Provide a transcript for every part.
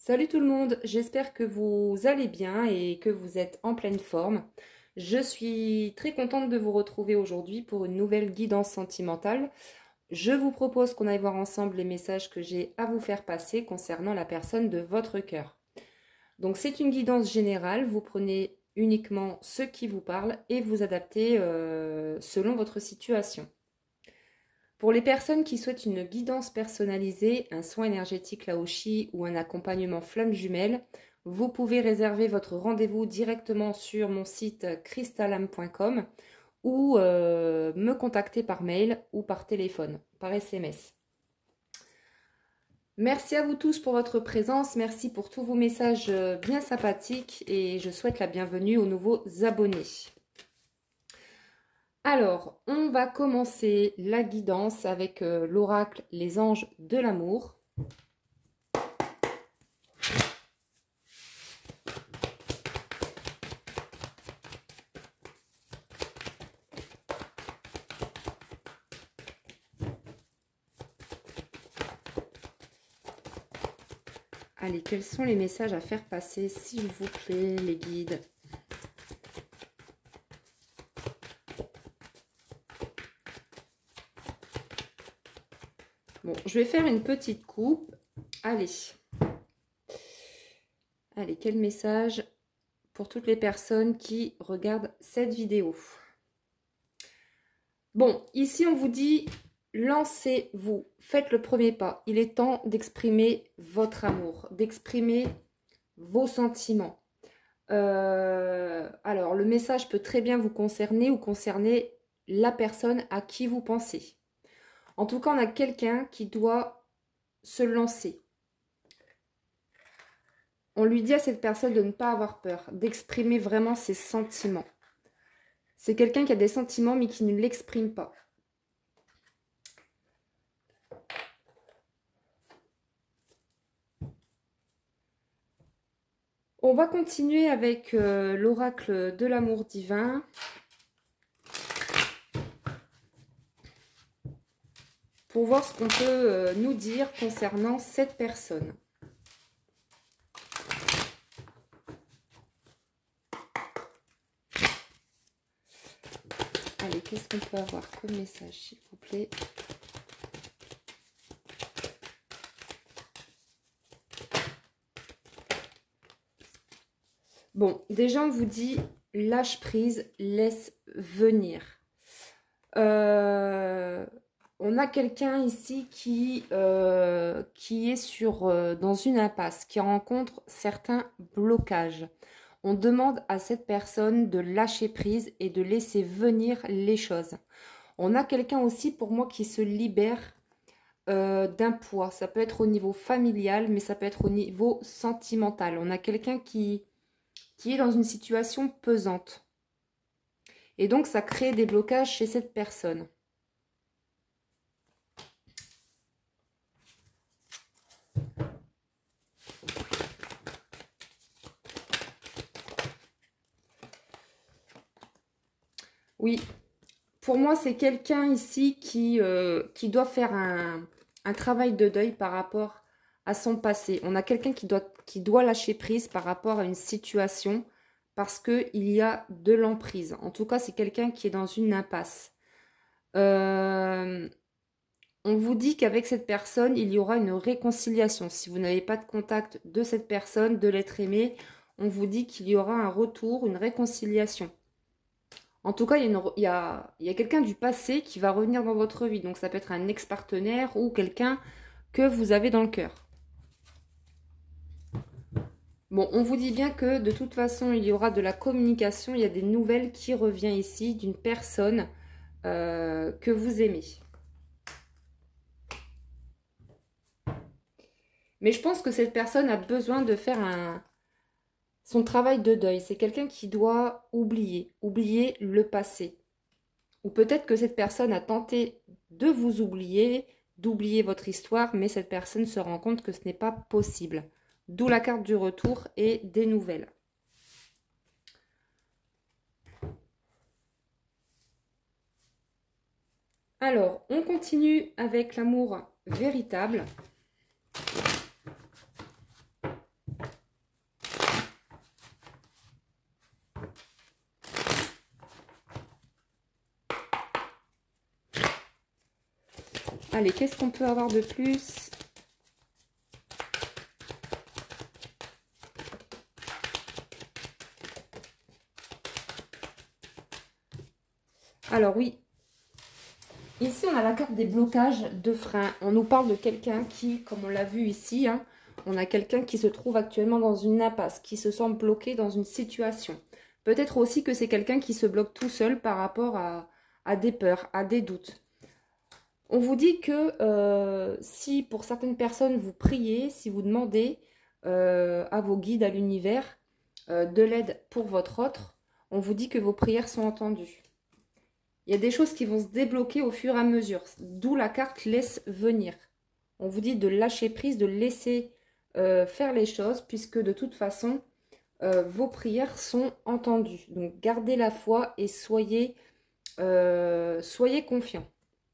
Salut tout le monde, j'espère que vous allez bien et que vous êtes en pleine forme. Je suis très contente de vous retrouver aujourd'hui pour une nouvelle guidance sentimentale. Je vous propose qu'on aille voir ensemble les messages que j'ai à vous faire passer concernant la personne de votre cœur. Donc c'est une guidance générale, vous prenez uniquement ce qui vous parle et vous adaptez selon votre situation. Pour les personnes qui souhaitent une guidance personnalisée, un soin énergétique Laoshi ou un accompagnement flamme jumelle, vous pouvez réserver votre rendez-vous directement sur mon site crystallam.com ou me contacter par mail ou par téléphone, par SMS. Merci à vous tous pour votre présence, merci pour tous vos messages bien sympathiques et je souhaite la bienvenue aux nouveaux abonnés. Alors, on va commencer la guidance avec l'oracle Les Anges de l'amour. Allez, quels sont les messages à faire passer, s'il vous plaît, les guides ? Bon, je vais faire une petite coupe. Allez. Allez, quel message pour toutes les personnes qui regardent cette vidéo? Bon, ici on vous dit, lancez-vous, faites le premier pas. Il est temps d'exprimer votre amour, d'exprimer vos sentiments. Alors, le message peut très bien vous concerner ou concerner la personne à qui vous pensez. En tout cas, on a quelqu'un qui doit se lancer. On lui dit à cette personne de ne pas avoir peur, d'exprimer vraiment ses sentiments. C'est quelqu'un qui a des sentiments mais qui ne l'exprime pas. On va continuer avec l'oracle de l'amour divin. Pour voir ce qu'on peut nous dire concernant cette personne. Allez, qu'est-ce qu'on peut avoir comme message, s'il vous plaît? Bon, déjà, on vous dit, lâche prise, laisse venir. On a quelqu'un ici qui est dans une impasse, qui rencontre certains blocages. On demande à cette personne de lâcher prise et de laisser venir les choses. On a quelqu'un aussi, pour moi, qui se libère d'un poids. Ça peut être au niveau familial, mais ça peut être au niveau sentimental. On a quelqu'un qui est dans une situation pesante. Et donc, ça crée des blocages chez cette personne. Oui, pour moi, c'est quelqu'un ici qui doit faire un travail de deuil par rapport à son passé. On a quelqu'un qui doit lâcher prise par rapport à une situation parce qu'il y a de l'emprise. En tout cas, c'est quelqu'un qui est dans une impasse. On vous dit qu'avec cette personne, il y aura une réconciliation. Si vous n'avez pas de contact de cette personne, de l'être aimé, on vous dit qu'il y aura un retour, une réconciliation. En tout cas, il y a quelqu'un du passé qui va revenir dans votre vie. Donc, ça peut être un ex-partenaire ou quelqu'un que vous avez dans le cœur. Bon, on vous dit bien que de toute façon, il y aura de la communication. Il y a des nouvelles qui reviennent ici d'une personne que vous aimez. Mais je pense que cette personne a besoin de faire son travail de deuil. C'est quelqu'un qui doit oublier le passé. Ou peut-être que cette personne a tenté de vous oublier, d'oublier votre histoire, mais cette personne se rend compte que ce n'est pas possible. D'où la carte du retour et des nouvelles. Alors, on continue avec l'amour véritable. Allez, qu'est-ce qu'on peut avoir de plus? Alors oui, ici on a la carte des blocages de frein. On nous parle de quelqu'un qui, comme on l'a vu ici, hein, on a quelqu'un qui se trouve actuellement dans une impasse, qui se sent bloqué dans une situation. Peut-être aussi que c'est quelqu'un qui se bloque tout seul par rapport à des peurs, à des doutes. On vous dit que si pour certaines personnes vous priez, si vous demandez à vos guides, à l'univers, de l'aide pour votre autre, on vous dit que vos prières sont entendues. Il y a des choses qui vont se débloquer au fur et à mesure, d'où la carte laisse venir. On vous dit de lâcher prise, de laisser faire les choses, puisque de toute façon, vos prières sont entendues. Donc gardez la foi et soyez confiants.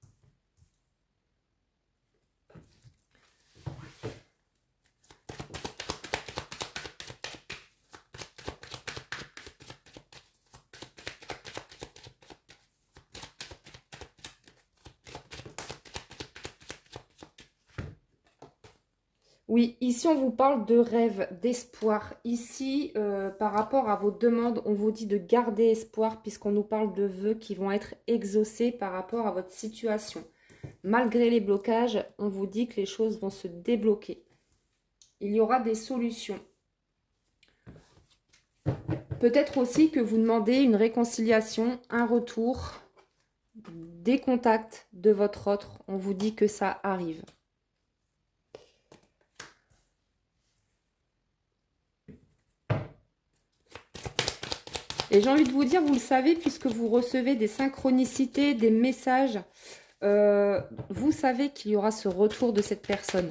Oui, ici on vous parle de rêve, d'espoir. Ici, par rapport à vos demandes, on vous dit de garder espoir puisqu'on nous parle de vœux qui vont être exaucés par rapport à votre situation. Malgré les blocages, on vous dit que les choses vont se débloquer. Il y aura des solutions. Peut-être aussi que vous demandez une réconciliation, un retour, des contacts de votre autre. On vous dit que ça arrive. Et j'ai envie de vous dire, vous le savez, puisque vous recevez des synchronicités, des messages, vous savez qu'il y aura ce retour de cette personne.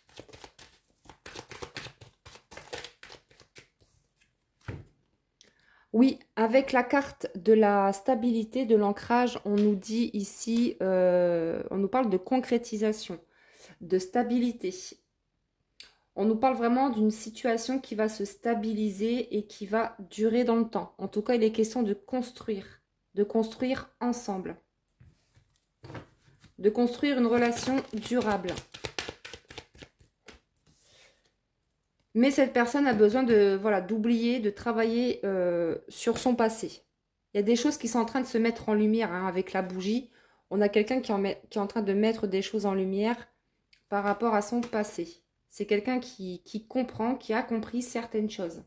Oui, avec la carte de la stabilité, de l'ancrage, on nous dit ici, on nous parle de concrétisation, de stabilité. On nous parle vraiment d'une situation qui va se stabiliser et qui va durer dans le temps. En tout cas, il est question de construire ensemble. De construire une relation durable. Mais cette personne a besoin de, voilà, d'oublier, de travailler sur son passé. Il y a des choses qui sont en train de se mettre en lumière hein, avec la bougie. On a quelqu'un qui est en train de mettre des choses en lumière par rapport à son passé. C'est quelqu'un qui comprend, qui a compris certaines choses.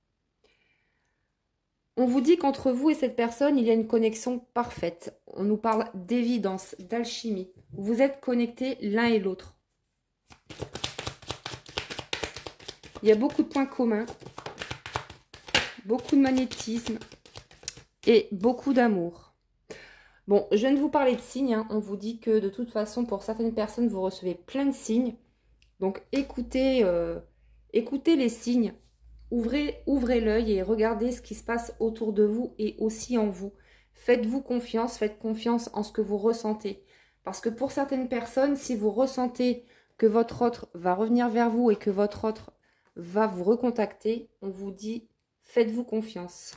On vous dit qu'entre vous et cette personne, il y a une connexion parfaite. On nous parle d'évidence, d'alchimie. Vous êtes connectés l'un et l'autre. Il y a beaucoup de points communs, beaucoup de magnétisme et beaucoup d'amour. Bon, je viens de vous parler de signes. Hein. On vous dit que de toute façon, pour certaines personnes, vous recevez plein de signes. Donc, écoutez les signes. Ouvrez l'œil et regardez ce qui se passe autour de vous et aussi en vous. Faites-vous confiance, faites confiance en ce que vous ressentez. Parce que pour certaines personnes, si vous ressentez que votre autre va revenir vers vous et que votre autre va vous recontacter, on vous dit faites-vous confiance.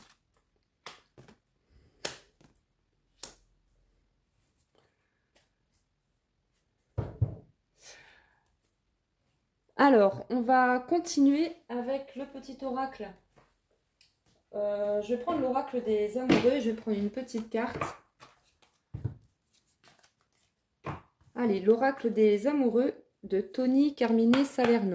Alors, on va continuer avec le petit oracle. Je vais prendre l'oracle des amoureux. Je vais prendre une petite carte. Allez, l'oracle des amoureux de Tony Carmine Salerno.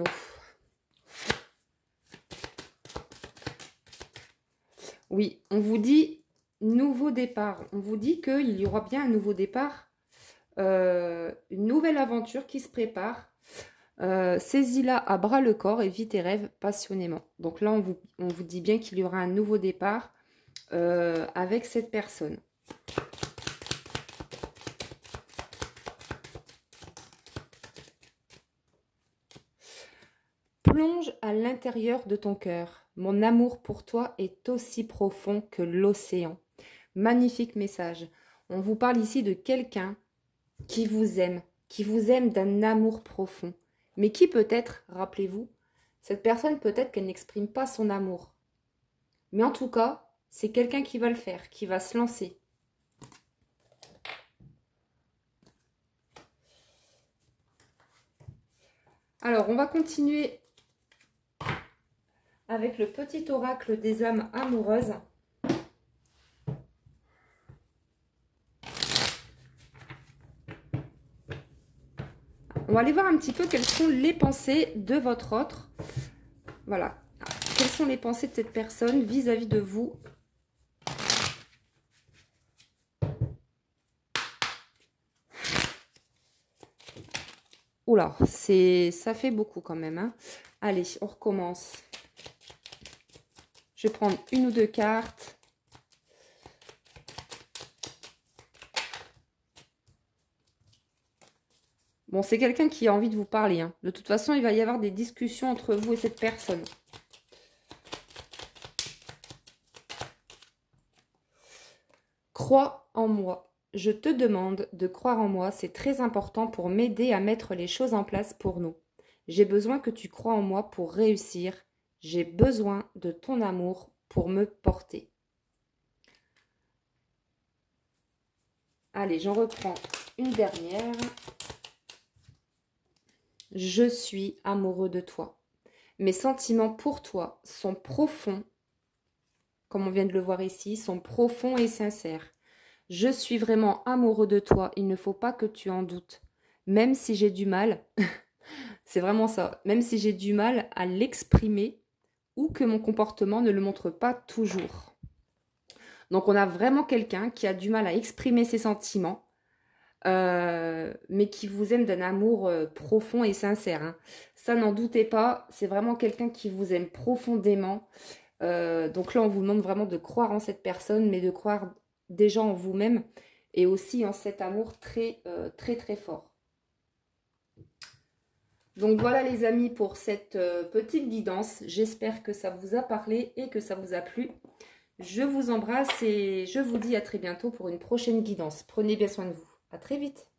Oui, on vous dit nouveau départ. On vous dit qu'il y aura bien un nouveau départ. Une nouvelle aventure qui se prépare. Saisis-la à bras le corps et vis tes rêves passionnément. Donc là, on vous dit bien qu'il y aura un nouveau départ avec cette personne. Plonge à l'intérieur de ton cœur. Mon amour pour toi est aussi profond que l'océan. Magnifique message. On vous parle ici de quelqu'un qui vous aime d'un amour profond. Mais qui peut-être, rappelez-vous, cette personne peut-être qu'elle n'exprime pas son amour. Mais en tout cas, c'est quelqu'un qui va le faire, qui va se lancer. Alors, on va continuer avec le petit oracle des âmes amoureuses. On va aller voir un petit peu quelles sont les pensées de votre autre. Voilà. Quelles sont les pensées de cette personne vis-à-vis de vous? Oula, ça fait beaucoup quand même, hein. Allez, on recommence. Je vais prendre une ou deux cartes. Bon, c'est quelqu'un qui a envie de vous parler, hein. De toute façon, il va y avoir des discussions entre vous et cette personne. Crois en moi. Je te demande de croire en moi. C'est très important pour m'aider à mettre les choses en place pour nous. J'ai besoin que tu crois en moi pour réussir. J'ai besoin de ton amour pour me porter. Allez, j'en reprends une dernière. Je suis amoureux de toi. Mes sentiments pour toi sont profonds, comme on vient de le voir ici, sont profonds et sincères. Je suis vraiment amoureux de toi, il ne faut pas que tu en doutes. Même si j'ai du mal, c'est vraiment ça, même si j'ai du mal à l'exprimer ou que mon comportement ne le montre pas toujours. Donc on a vraiment quelqu'un qui a du mal à exprimer ses sentiments, mais qui vous aime d'un amour profond et sincère, hein. Ça, n'en doutez pas, c'est vraiment quelqu'un qui vous aime profondément. Donc là, on vous demande vraiment de croire en cette personne, mais de croire déjà en vous-même et aussi en cet amour très, très, très fort. Donc voilà les amis pour cette petite guidance. J'espère que ça vous a parlé et que ça vous a plu. Je vous embrasse et je vous dis à très bientôt pour une prochaine guidance. Prenez bien soin de vous. À très vite.